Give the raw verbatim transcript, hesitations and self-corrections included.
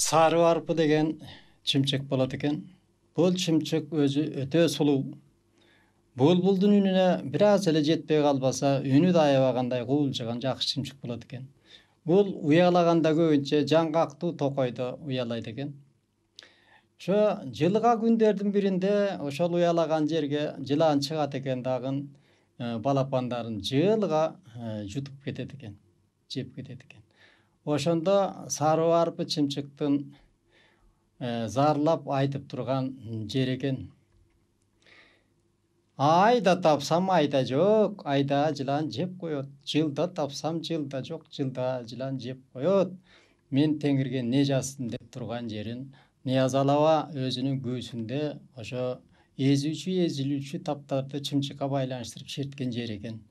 Sarı arpı деген чимчек болот экен. Бул чимчек өзү өтө сулуу. Булбулдун үнүнө бир аз эле жетпей калбаса, үнү да аябагандай куулжаган жакшы чимчек болот экен. Бул уялаганда көбүнчө жаңгактуу токойдо уялайт экен. Ошо жылга күндөрдүн биринде ошол уялаган жерге жылан чыгат экен, дагы балапандарын жылга жутуп кетет экен, жеп кетет экен. Ошондо сары арпы чымчыктын зарлап айтып турган жери экен. Айда тапсам айда жок, айда жылан жеп коет. Жылда тапсам жылда жок, жылда жылан жеп коет. Мен теңирге не жазсын деп турган жерин Нияз Алаба өзүнүн күүсүндө ошо эзүүчү эзилүүчү таптарды чымчыкка байланыштырып шерткен жери экен.